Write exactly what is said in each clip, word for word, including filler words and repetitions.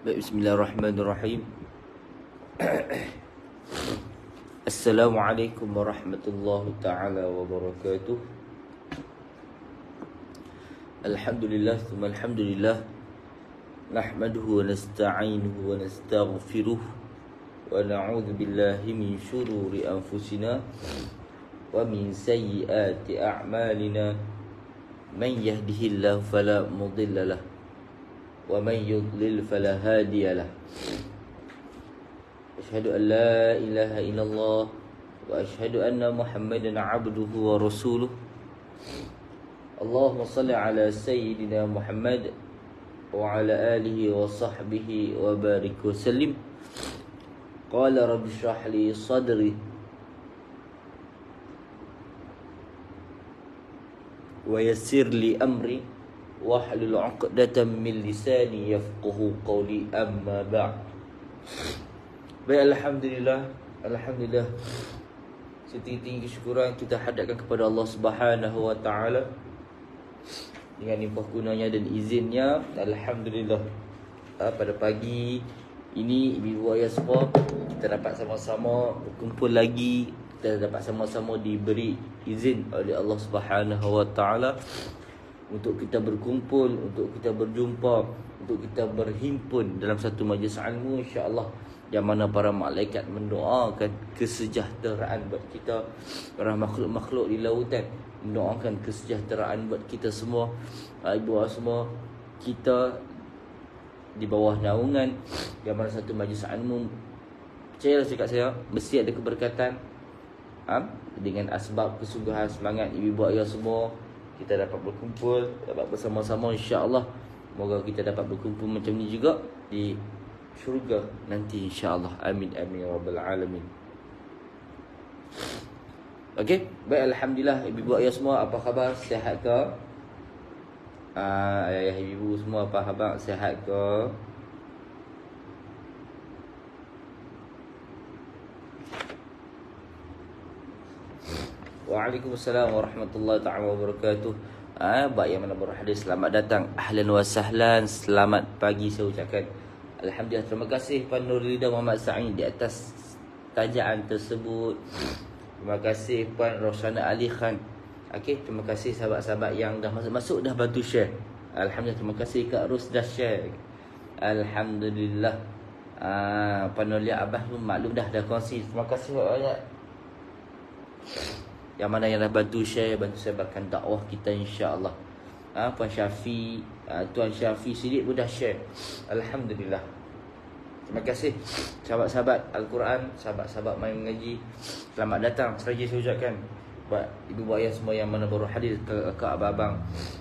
Bismillahirrahmanirrahim. Assalamualaikum warahmatullahi taala wabarakatuh. Alhamdulillah, tsumma alhamdulillah. Nahmaduhu wa nasta'inuhu wa nastaghfiruh wa na'udzu billahi min shururi anfusina wa min sayyiati a'malina. Man yahdihillahu fala mudilla lahu wa man yudlil fala hadiya lahu. Asyhadu an la ilaha illallah wa asyhadu anna Muhammadan abduhu wa rasuluh. Allahumma salli ala sayyidina Muhammad wa ala alihi wa sahbihi wa barik wa sallim. Qala rabbi shrah li sadri wa yassir li amri wahlul 'uqdatam min lisani yafqahu qawli, amma ba'd. Baik, alhamdulillah, alhamdulillah, setinggi-tinggi syukuran kita hadapkan kepada Allah Subhanahu wa taala dengan limpah gunanya dan izinnya. Alhamdulillah, pada pagi ini ibu ayah semua kita dapat sama-sama berkumpul lagi. Kita dapat sama-sama diberi izin oleh Allah Subhanahu wa taala untuk kita berkumpul, untuk kita berjumpa, untuk kita berhimpun dalam satu majlis ilmu, insya-Allah, yang mana para malaikat mendoakan kesejahteraan buat kita, para makhluk-makhluk di lautan mendoakan kesejahteraan buat kita semua. Ibu bapa semua, kita di bawah naungan yang mana satu majlis ilmu, percayalah cakap saya, mesti ada keberkatan. Ha? Dengan asbab kesungguhan semangat ibu bapa ayah semua, kita dapat berkumpul, dapat bersama-sama, insya-Allah. Moga kita dapat berkumpul macam ni juga di syurga nanti, insya-Allah. Amin amin ya rabbal alamin. Okey, baik, alhamdulillah ibu ayah semua, apa khabar? Sihat ke? Ah, ayah ibu semua apa khabar? Sihat ke? Waalaikumsalam warahmatullahi taala wabarakatuh. Ah, baik yang mana berhadir, selamat datang, ahlan wa sahlan, selamat pagi saya ucapkan. Alhamdulillah, terima kasih Puan Nurlida Muhammad Sa'id di atas tajaan tersebut. Terima kasih Puan Roshana Ali Khan. Okey, terima kasih sahabat-sahabat yang dah masuk-masuk, dah bantu share. Alhamdulillah, terima kasih Kak Ros dah share. Alhamdulillah. Ah, Puan Nurlia Abah pun maklum dah dah kongsi. Terima kasih banyak. Yang mana yang dah bantu share, bantu sebarkan dakwah kita, insya-Allah. Ha, Puan Syafi, ha, Tuan Syafi Sidik pun dah share. Alhamdulillah. Terima kasih sahabat-sahabat Al-Quran, sahabat-sahabat main mengaji. Selamat datang saja saya ucapkan buat ibu bapa ayah semua yang mana baru hadir, kakak abang-abang.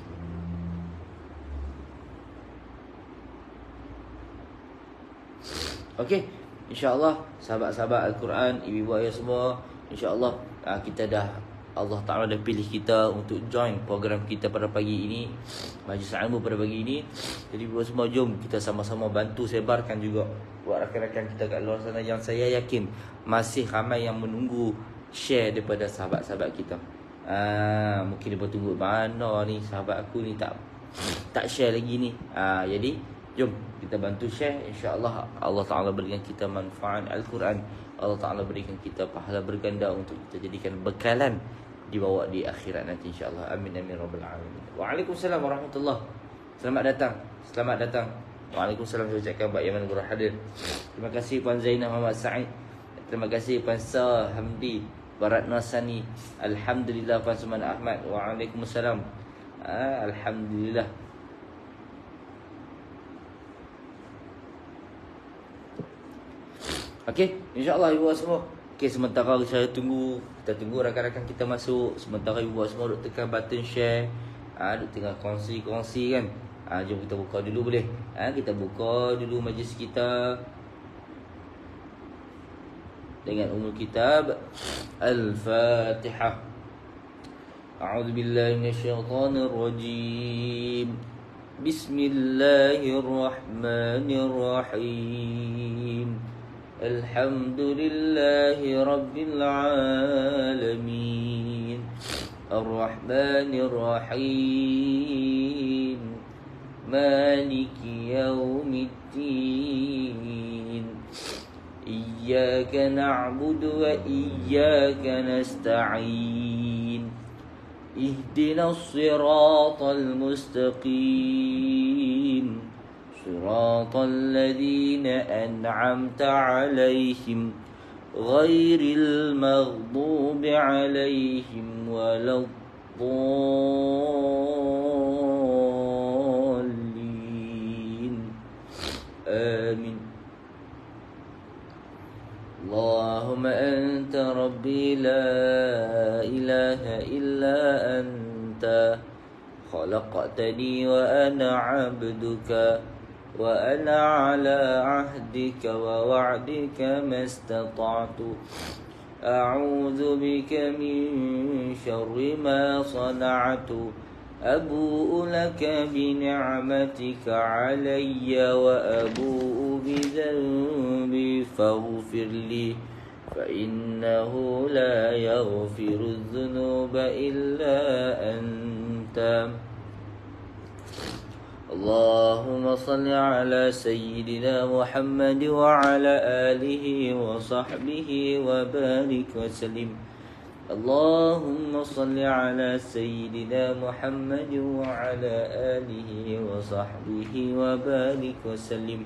Okey, insya-Allah sahabat-sahabat Al-Quran, ibu bapa ayah semua, insya-Allah kita dah, Allah Ta'ala dah pilih kita untuk join program kita pada pagi ini, majlis ilmu pada pagi ini. Jadi buat semua, jom kita sama-sama bantu sebarkan juga buat rakan-rakan kita kat luar sana yang saya yakin masih ramai yang menunggu share daripada sahabat-sahabat kita. Ah, mungkin dia tunggu mana ni sahabat aku ni tak tak share lagi ni. Ah, jadi jom kita bantu share, insya-Allah Allah Ta'ala berikan kita manfaat Al-Quran. Allah Ta'ala berikan kita pahala berganda untuk kita jadikan bekalan dibawa di akhirat nanti, insya-Allah. Amin amin rabbal alamin. Waalaikumsalam warahmatullahi. Selamat datang. Selamat datang. Waalaikumsalam, saya ucapkan buat yang mana berhadir. Terima kasih Puan Zainah Muhammad Sa'id. Terima kasih Puan Sah Hamdi Barat Nasani. Alhamdulillah Puan Suman Ahmad. Waalaikumsalam. Ah, alhamdulillah. Okey, insya-Allah ibu bapa semua. Okey, sementara saya tunggu, kita tunggu rakan-rakan kita masuk. Sementara ibu bapa semua duk tekan button share. Ah, duk tengah kongsi-kongsi kan. Ah, jom kita buka dulu boleh. Ah, kita buka dulu majlis kita dengan umul kitab Al-Fatihah. A'udzu billahi minasyaitonir rajim. Bismillahirrahmanirrahim. Alhamdulillahi Rabbil Alamin. Ar-Rahmanir Rahim. مالك يوم الدين إياك نعبد وإياك نستعين اهدنا الصراط المستقيم صراط الذين أنعمت عليهم غير المغضوب عليهم ولا الضالين آمين. اللهم أنت ربي لا إله إلا أنت خلقتني وأنا عبدك وأنا على عهدك ووعدك ما استطعت أعوذ بك من شر ما صنعت أبوء لك بنعمتك علي وأبوء بذنبي فاغفر لي فإنه لا يغفر الذنوب إلا أنت. اللهم صل على سيدنا محمد وعلى آله وصحبه وبارك وسلم. اللهم صل على سيدنا محمد وعلى آله وصحبه وبارك وسلم.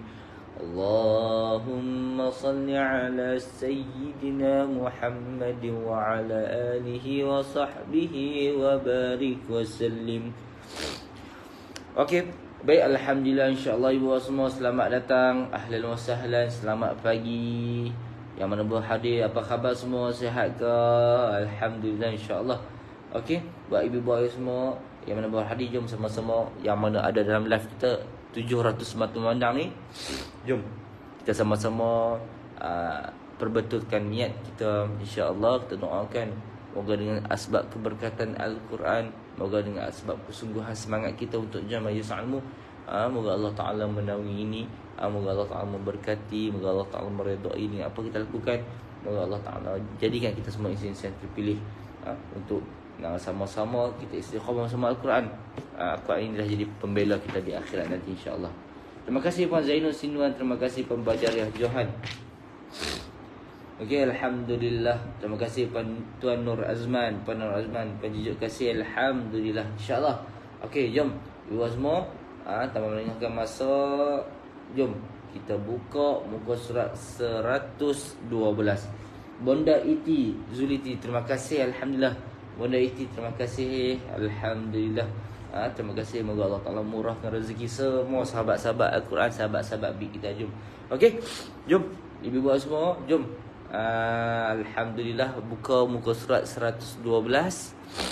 اللهم صل على سيدنا محمد وعلى آله وصحبه وبارك وسلم. Okey, baik, alhamdulillah, insya-Allah ibu bapa semua selamat datang, ahlan wa sahlan, selamat pagi. Yang mana berhadir, apa khabar semua, sihat ke? Alhamdulillah, insya-Allah. Okey, buat ibu bapa semua yang mana berhadir, jom sama-sama yang mana ada dalam live kita tujuh ratus mata memandang ni. Jom kita sama-sama uh, perbetulkan niat kita, insya-Allah. Kita doakan moga dengan asbab keberkatan Al-Quran, moga dengan asbab kesungguhan semangat kita untuk jam majlis ilmu, uh, moga Allah Ta'ala menaungi ini, uh, moga Allah Ta'ala memberkati, moga Allah Ta'ala meredai dengan apa kita lakukan, moga Allah Ta'ala jadikan kita semua insan-insan terpilih uh, untuk uh, sama-sama kita istiqamah sama Al-Quran. uh, Al-Quran ini dah jadi pembela kita di akhirat nanti, insya-Allah. Terima kasih Puan Zainul Sinuan, terima kasih Puan Bajariah Johan. Okey, alhamdulillah. Terima kasih Puan Tuan Nur Azman, Puan Nur Azman, Puan Jujuk kasih, alhamdulillah, insya-Allah. Okey, jom ibu semua, ah ha, tanpa melengahkan masa, jom kita buka muka surat seratus dua belas. Bonda Iti Zuliti, terima kasih, alhamdulillah. Bonda Iti, terima kasih, alhamdulillah. Ah ha, terima kasih, moga Allah Taala murahkan rezeki semua sahabat-sahabat Al-Quran, sahabat-sahabat bi kita. Jom. Okey, jom ibu bapa semua, jom. Uh, Alhamdulillah, buka muka surat seratus dua belas.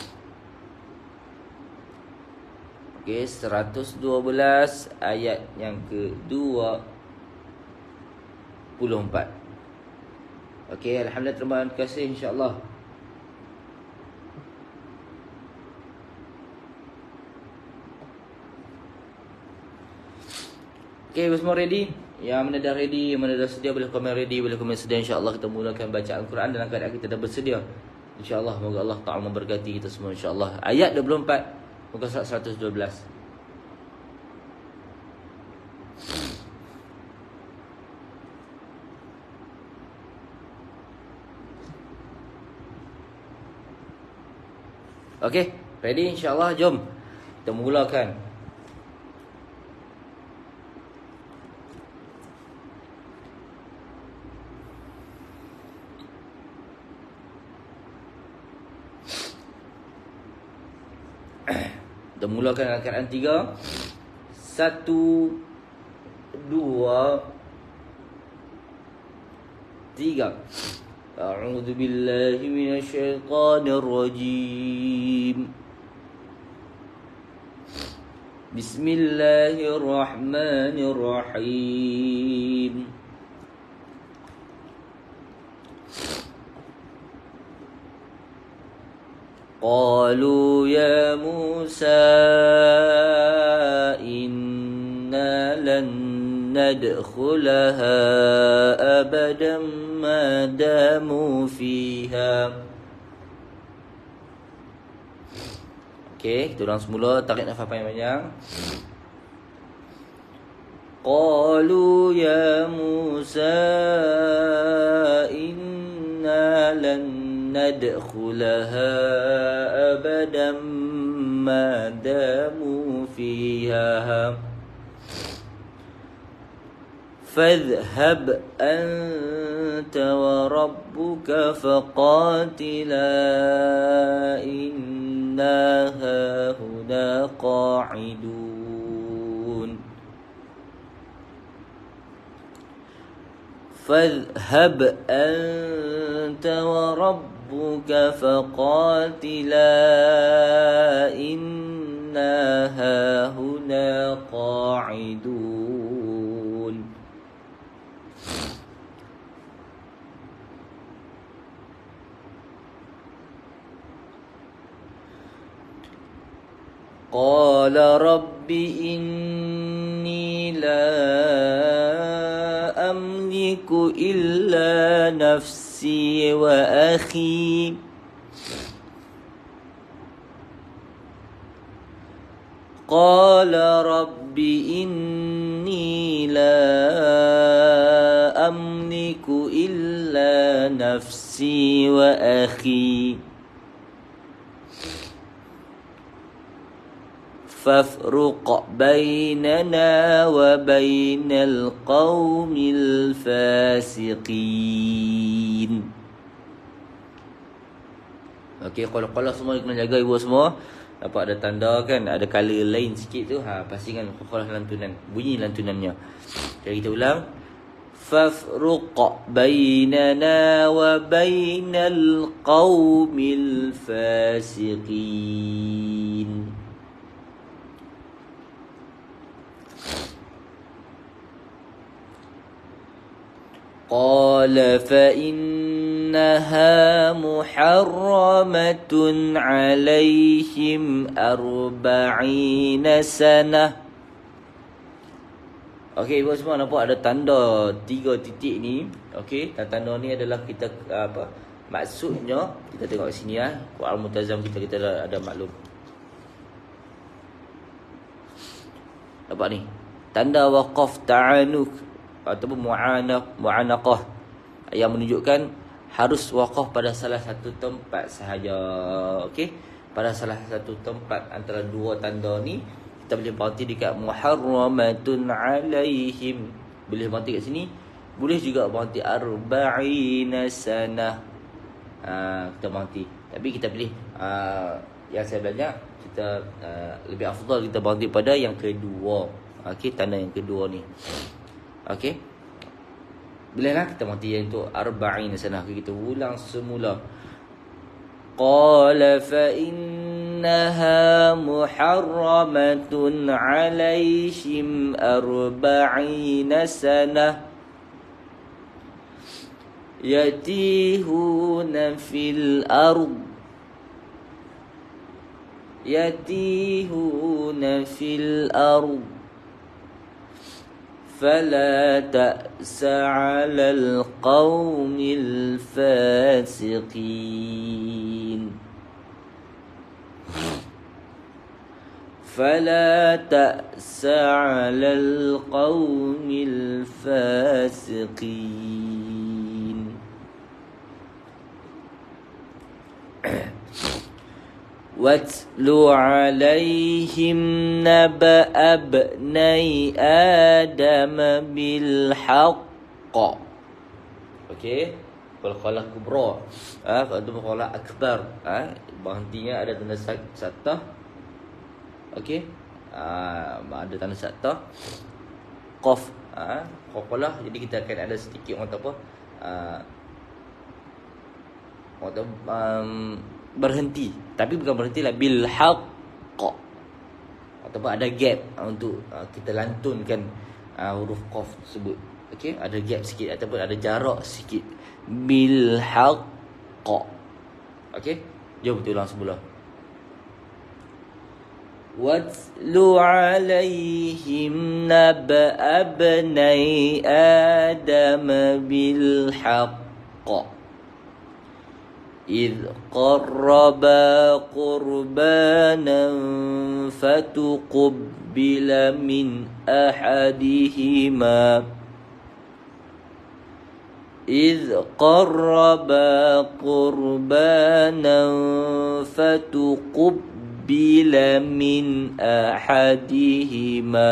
Okey, seratus dua belas ayat yang ke dua puluh empat. Okey, alhamdulillah, terima kasih, insya-Allah. Okey, semua ready? Yang mana dah ready, yang mana dah sedia, boleh komen ready, boleh komen sedia. InsyaAllah kita mulakan baca Al-Quran dalam keadaan kita dah bersedia. InsyaAllah, moga Allah Ta'ala memberkati kita semua, insyaAllah. Ayat dua puluh empat, muka surat seratus dua belas. Okey, ready, insyaAllah. Jom kita mulakan. Kita mulakan keadaan tiga. Satu, dua, tiga. A'udzu billahi minasyaitonir rajim. Bismillahirrahmanirrahim. Qalu ya Musa inna lan nadkhulaha abadan ma damu fiha. Okey, kita ulang semula, tarik nafas panjang-panjang. قالوا يا موسى إنا لن ندخلها أبدا ما داموا فيها فاذهب أنت وربك فقاتلا إنا هاهنا قاعدون فاذهب أنت وربك فقاتلا إنا هاهنا قاعدون قال رب إني لا أملك إلا نفسي وأخي قال رب إني لا أملك إلا نفسي وأخي فافرق بيننا وبين القوم الفاسقين. Okey, kalau-kalau semua kena jaga ibu semua. Nampak ada tanda kan, ada color lain sikit tu. Ha, pastikan kalau lantunan, bunyi lantunannya. Jadi kita ulang. Fafruq bainana wa bainal qaumil fasiqin. قال فإنها محرمة عليهم أربعين سنة. Okey, ibu semua nampak ada tanda tiga titik ni. Okey, tanda ni adalah kita apa? Maksudnya kita tengok sini ah. Quran Multazam kita kita ada, ada maklum. Nampak ni. Tanda waqaf ta'anuk ataupun mu'anaq mu'anaqah yang menunjukkan harus waqaf pada salah satu tempat sahaja. Okey, pada salah satu tempat antara dua tanda ni kita boleh berhenti dekat muharramatun alaihim. Boleh berhenti kat sini, boleh juga berhenti arba'ina sanah. Ha, kita berhenti. Tapi kita pilih uh, yang saya belajar kita uh, lebih afdal kita berhenti pada yang kedua. Okey, tanda yang kedua ni. Okey. Bolehlah kita mati yang itu arba'in sanah. Kita ulang semula. Qala fa innaha muharramatun 'alaihim arba'in sanah yatihuna fil ard yatihuna fil ard فلا تأس على القوم الفاسقين فلا تأس على القوم الفاسقين. واتل عليهم نبأ ابني آدم بالحق. Okey, qalqalah kubra. Ah, ha, kalau qalqalah akbar, ah, ha, berhentinya ada tanda saktah. Okey. Ah, ha, ada tanda saktah. Qaf, ah, ha, qalqalah. Jadi kita akan ada sedikit orang apa? Ah, uh, orang um, berhenti, tapi bukan berhentilah bil haqq ataupun ada gap untuk uh, kita lantunkan uh, huruf qaf tersebut. Okey, ada gap sikit ataupun ada jarak sikit bil haqq. Okey, jom kita ulang semula. Watlu alaihim naba abnai adam bil haqq إذ قربا قربانا فتقبل من أحدهما إذ قربا قربانا فتقبل من أحدهما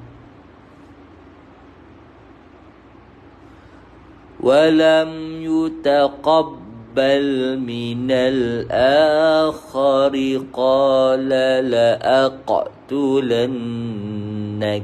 ولم يتقبل من الآخر قال لأقتلنك.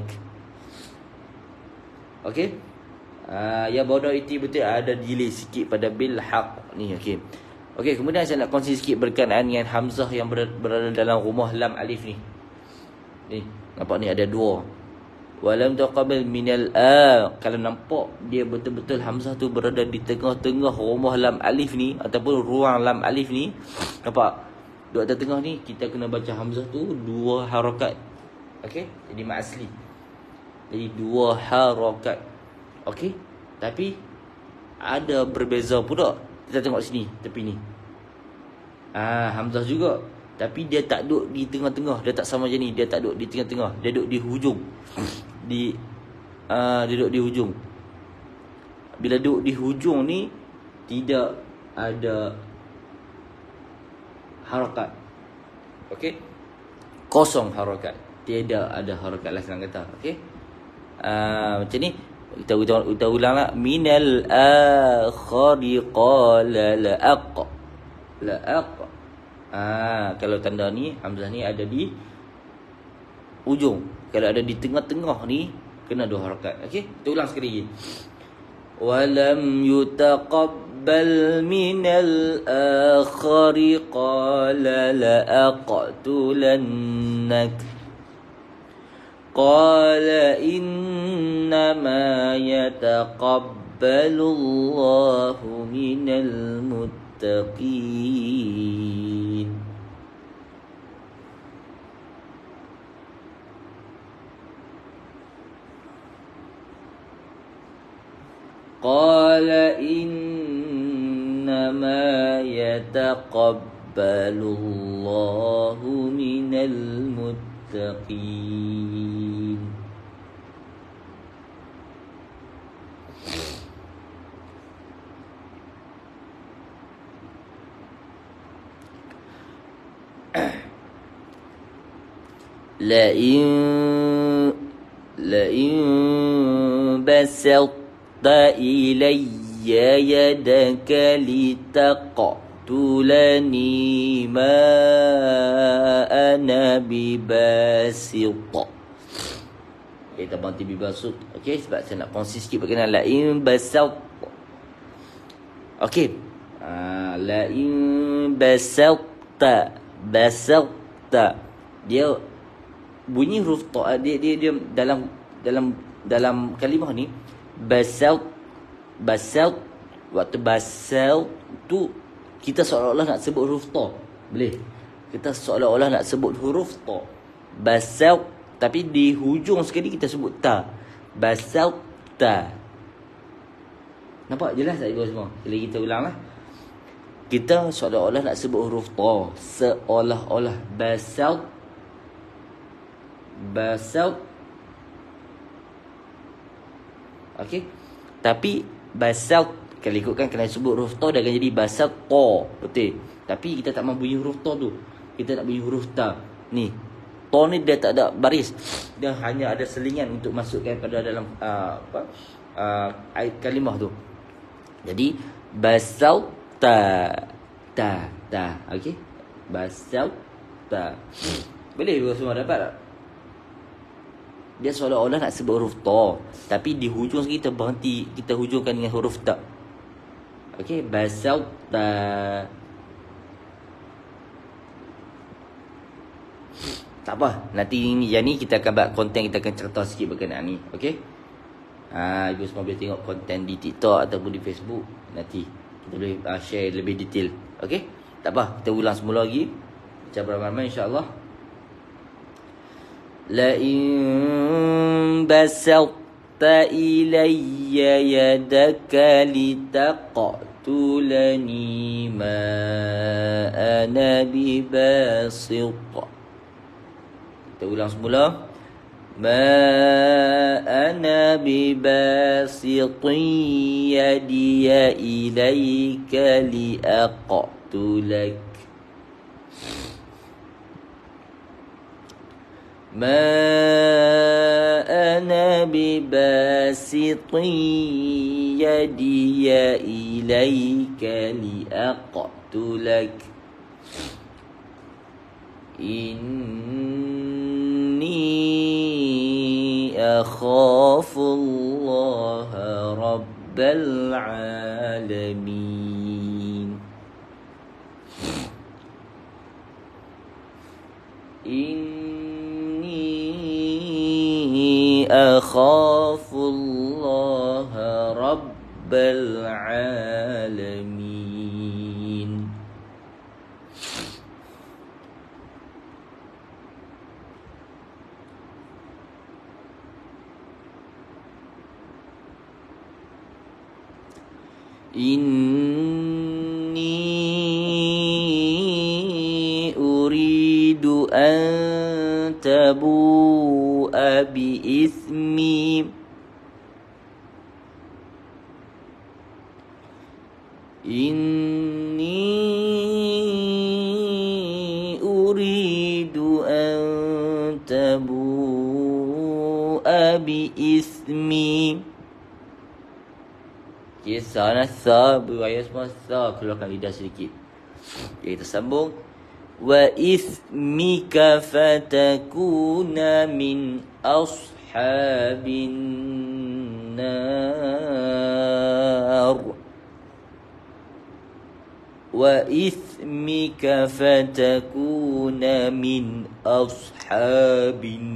Okey. Uh, ya bodoh itu betul ada delay sikit pada bil haq ni. Okey. Okey, kemudian saya nak kongsi sikit berkenaan dengan hamzah yang berada, berada dalam rumah lam alif ni. Ni, nampak ni ada dua. Walam taqabbal minal a. Kalau nampak dia betul-betul hamzah tu berada di tengah-tengah rumah lam alif ni ataupun ruang lam alif ni. Nampak? Duduk atas tengah ni kita kena baca hamzah tu dua harakat. Okey? Jadi mat asli. Jadi dua harakat. Okey, tapi ada berbeza pula. Kita tengok sini, tepi ni. Ah, hamzah juga. Tapi dia tak duduk di tengah-tengah. Dia tak sama macam ni. Dia tak duduk di tengah-tengah. Dia duduk di hujung. Di ah, dia duduk di hujung. Bila duduk di hujung ni tidak ada harakat. Okey? Kosong harakat. Tidak ada harakat lah senang kata. Okey? Ah, macam ni. Kita, kita, kita ulang lah. Minal akhari qala la'aq. La'aq. Ah, kalau tanda ni, hamzah ni ada di ujung. Kalau ada di tengah-tengah ni, kena dua harakat. Okey? Kita ulang sekali lagi. Walam yutaqabbal minal akhari qala la'aqtulannak. قال إنما يتقبل الله من المتقين. قال إنما يتقبل الله من المتقين. لئن لئن بسطت إلي يدك لتقتلني ما أنا بباسط. Kita berhenti bibasut. Okey, sebab saya nak kongsi sikit berkenaan la'in basat. Okey. Ah, la'in basata. Basata. Dia bunyi huruf ta, dia dia dia dalam dalam dalam kalimah ni basat basat waktu basat tu kita seolah-olah nak sebut huruf ta. Boleh. Kita seolah-olah nak sebut huruf ta. Basat tapi di hujung sekali kita sebut ta. Basat ta. Nampak jelas tak ibu semua? Jadi kita ulanglah. Kita seolah-olah nak sebut huruf ta. Seolah-olah basat basat. Okey. Tapi basat kalau ikutkan kena sebut huruf ta dia akan jadi basat ta. Betul. Tapi kita tak mahu bunyi huruf ta tu. Kita nak bunyi huruf ta. Ni. Ta ni dia tak ada baris. Dia hanya ada selingan untuk masukkan pada dalam uh, apa? Uh, kalimah tu. Jadi basat ta ta ta. Okey. Basat ta. Boleh dua semua dapat tak? Dia seolah-olah nak sebut huruf ta, tapi di hujung sekali kita berhenti, kita hujungkan dengan huruf ta. Okey, basat ta. Tak apa, nanti ni yang ni kita akan buat konten, kita akan cerita sikit berkenaan ni. Okey. Ha, ibu semua boleh tengok konten di TikTok ataupun di Facebook. Nanti kita boleh uh, share lebih detail. Okey. Tak apa, kita ulang semula lagi. Baca beramai-ramai insya-Allah. لئن بسطت إلي يدك لتقتلني ما أنا بباسط. Kita ulang semula. ما أنا بباسط يدي إليك لأقتلك ما أنا بباسط يدي إليك لأقتلك إني أخاف الله رب العالمين إني أخاف الله رب العالمين إني أريد أن تبوء بإثمي إني أريد أن تبوء بإثمي. Okay, sana sa beraya semua sa keluarkan lidah sedikit. Okay, kita sambung. Wa ismika fatakuna min ashabin nar. Wa ismika fatakuna min ashabin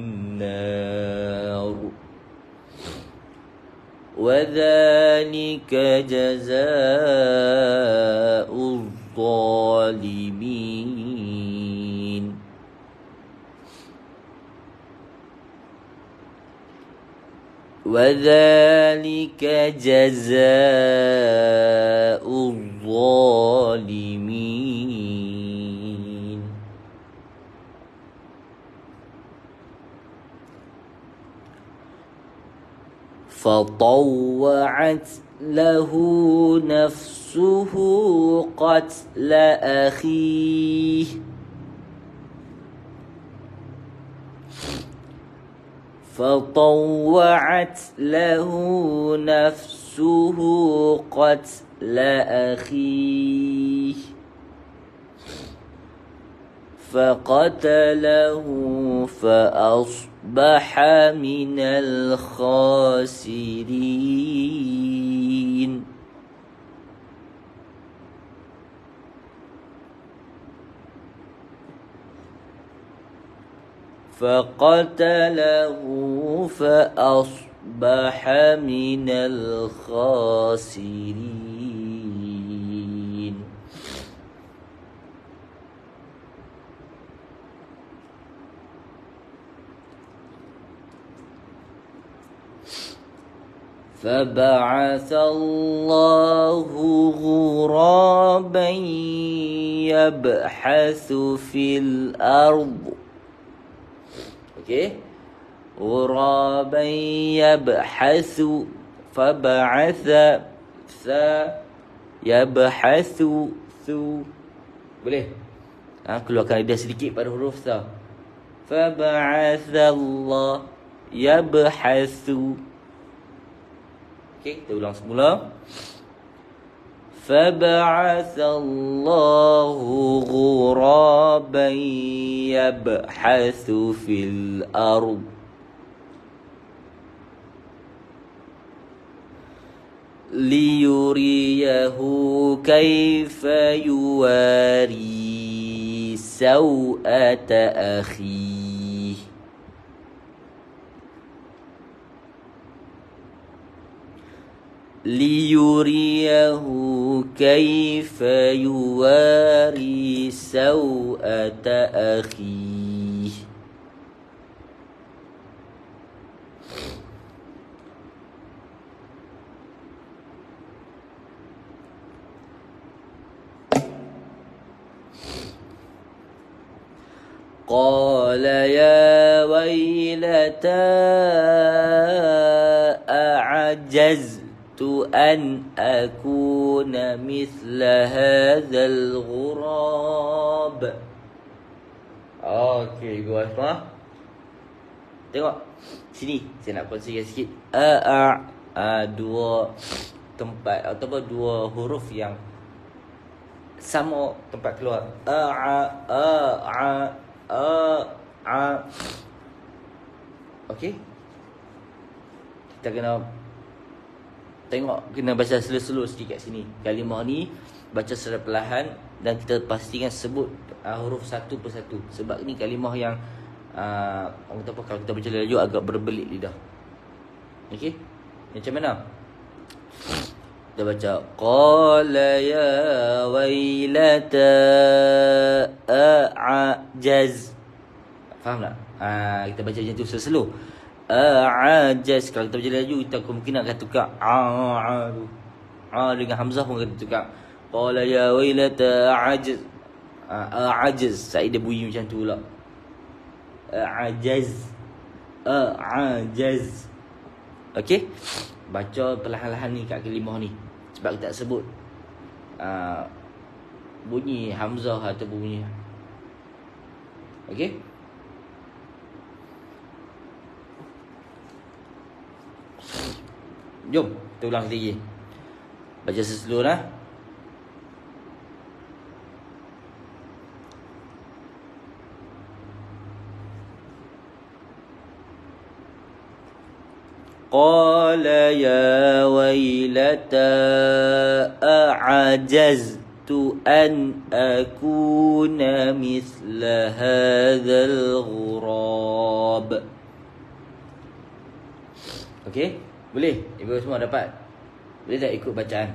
nar. وذلك جزاء الظالمين وذلك جزاء الظالمين فطوعت له نفسه قتل أخيه فطوعت له نفسه قتل أخيه فقتله فأصبح من الخاسرين فقتله فأصبح من الخاسرين فبعث الله غرابا يبحث في الأرض. Okay, غرابا يبحث فبعث ثا يبحث ثو boleh ha, keluarkan lidah sedikit pada huruf ثا. فبعث الله يبحث. Okay, kita ulang semula. فبعث الله غرابا يبحث في الأرض ليريه كيف يواري سوءة أخيه ليريه كيف يواري سوءة أخيه قال يا wailata a'jaztu an akuna mithla hadzal ghurab. Okey, gua semua. Tengok sini, saya nak kongsikan sikit. A a uh, dua tempat ataupun dua huruf yang sama tempat keluar. A a a a a a. Okey. Kita kena tengok, kena baca slow-slow sikit kat sini. Kalimah ni baca secara perlahan dan kita pastikan sebut uh, huruf satu persatu. Sebab ni kalimah yang uh, orang kata apa, kalau kita baca laju agak berbelit lidah. Okey. Macam mana? Kita baca qala ya wailata a'jaz. Faham tak? Ah, kita baca macam tu slow. A'jaz. Kalau kita baca laju, kita kemungkinan akan tukar a a dengan hamzah pun akan tukar. Qala ya wailata a'jaz. A'jaz. Saya dia bunyi macam tu pula. A'jaz. A'jaz. Okey. Baca perlahan-lahan ni kat kalimah ni. Sebab kita tak sebut uh, bunyi hamzah atau bunyi. Okey. Jom kita ulang lagi. Baca slow lah. Qala ya wailata a'jaztu an akuna mithla hadzal ghurab. Okey, boleh? Ibu semua dapat? Boleh tak ikut bacaan?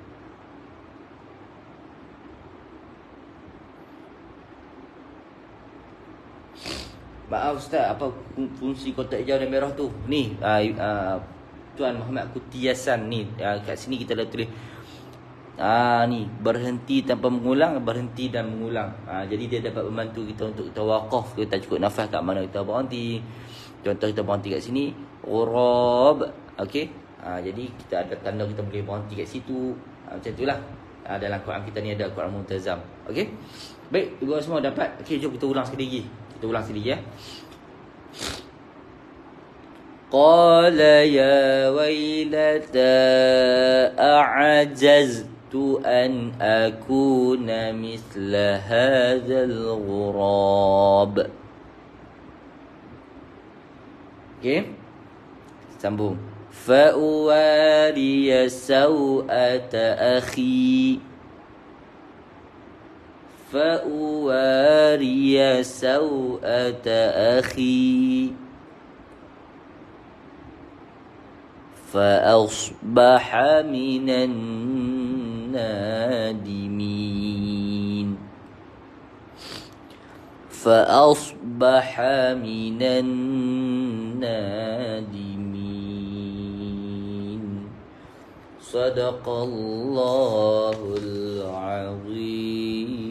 Maaf Ustaz, apa fungsi kotak hijau dan merah tu? Ni uh, uh, Tuan Muhammad Kutiasan ni, uh, kat sini kita dah tulis uh, ni, berhenti tanpa mengulang, berhenti dan mengulang. uh, Jadi dia dapat membantu kita untuk kita wakaf, kita cukup nafas kat mana kita berhenti. Contoh kita berhenti kat sini, Ghurab. Okey, uh, jadi kita ada tanda kita boleh berhenti kat situ. uh, Macam tu lah. uh, Dalam Quran kita ni ada Quran Muntazam. Okey, baik, ibu semua dapat? Okey, jom kita ulang sekali lagi. Kita ulang sekali ya. Qala ya wailata a'jaztu an akuna mithla hadzal ghurab. Okey. Sambung. Fa uwariya sawata akhi. فأواري سوءة أخي فأصبح من النادمين فأصبح من النادمين صدق الله العظيم.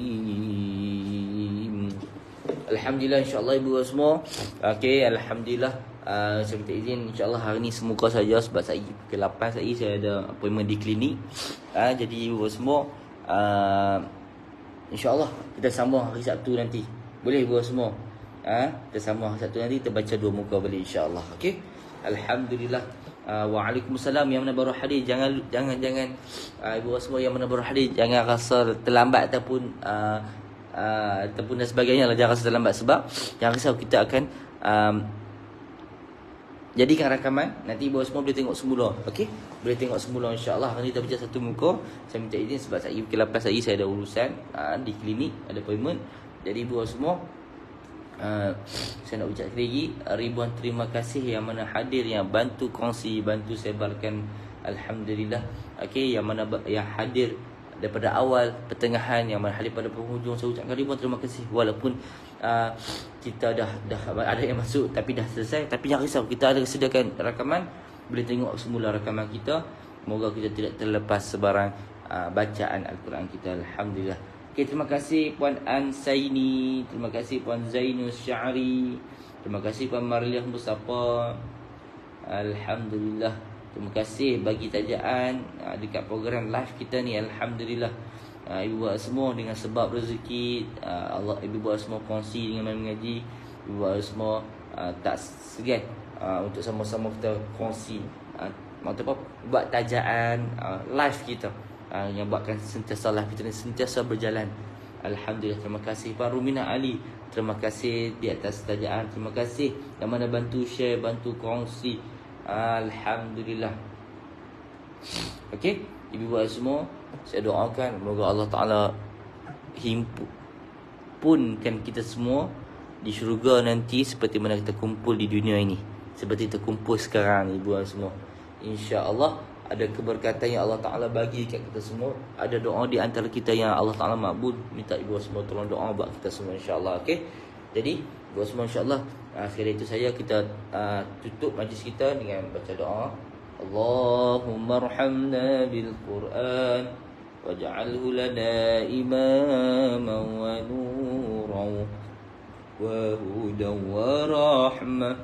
Alhamdulillah, insyaAllah ibu semua. Okey, Alhamdulillah. uh, Saya minta izin, insyaAllah hari ni semoga saja. Sebab saya pukul lapan saya, saya ada appointment di klinik. uh, Jadi ibu semua, uh, insyaAllah kita sambung hari Sabtu nanti. Boleh ibu semua? uh, Kita sambung hari Sabtu nanti, kita baca dua muka balik insyaAllah. Okey, Alhamdulillah. uh, Waalaikumsalam. Yang mana baru hadir, Jangan jangan jangan uh, ibu semua yang mana baru hadir, jangan rasa terlambat ataupun uh, Uh, ataupun dan sebagainya lah. Jangan rasa terlambat. Sebab jangan risau, kita akan um, jadikan rakaman. Nanti ibu semua boleh tengok semula. Okey, boleh tengok semula insyaAllah. Nanti kita baca satu muka. Saya minta izin sebab saya pukul lapan saya, saya ada urusan uh, di klinik, ada appointment. Jadi ibu semua, uh, saya nak ucap sekali lagi, ribuan terima kasih yang mana hadir, yang bantu kongsi, bantu sebarkan. Alhamdulillah. Okey, yang mana yang hadir daripada awal, pertengahan, yang mana hadir pada penghujung, saya ucapkan ribuan terima kasih. Walaupun uh, kita dah dah ada yang masuk tapi dah selesai, tapi jangan risau, kita ada sediakan rakaman. Boleh tengok semula rakaman kita. Moga kita tidak terlepas sebarang uh, bacaan Al-Quran kita. Alhamdulillah. Okay, terima kasih Puan Ansaini, terima kasih Puan Zainus Syari, Terima kasih Puan Marliah Mustafa. Alhamdulillah. Terima kasih bagi tajaan uh, dekat program live kita ni. Alhamdulillah. Uh, ibu bapa semua dengan sebab rezeki uh, Allah, ibu bapa semua kongsi dengan main mengaji. Ibu bapa semua uh, tak segan uh, untuk sama-sama kita kongsi uh, apa buat tajaan uh, live kita uh, yang buatkan sentiasa live kita ni sentiasa berjalan. Alhamdulillah. Terima kasih Pak Rumina Ali. Terima kasih di atas tajaan. Terima kasih yang mana bantu share, bantu kongsi. Alhamdulillah. Okey, ibu bapa semua, saya doakan semoga Allah Taala himpunkan kita semua di syurga nanti seperti mana kita kumpul di dunia ini. Seperti kita kumpul sekarang ibu bapa semua. Insya-Allah ada keberkatan yang Allah Taala bagi kat kita semua. Ada doa di antara kita yang Allah Taala makbul. Minta ibu bapa semua tolong doa buat kita semua insya-Allah. Okey. Jadi ibu bapa semua insya-Allah akhir itu saya kita uh, tutup majlis kita dengan baca doa. Allahumma arhamna bil Quran waj'alhu lana imaman wa nuran wa hudan wa rahmah.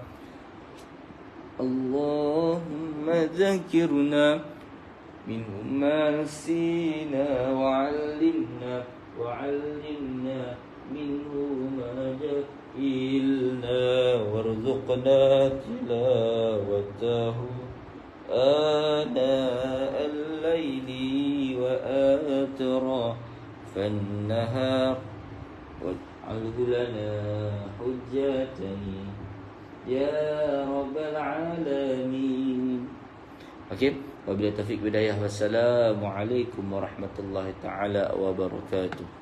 Allahumma zakirna minhu ma nasina wa 'allimna wa 'allimna minhu ma jahilna warzuqna tilawatahu ana al-layli wa atrafan nahar waj'alhu lana hujjatan ya rabbal alamin. Okey, wabillahi taufiq hidayah. Wassalamualaikum warahmatullahi taala wabarakatuh.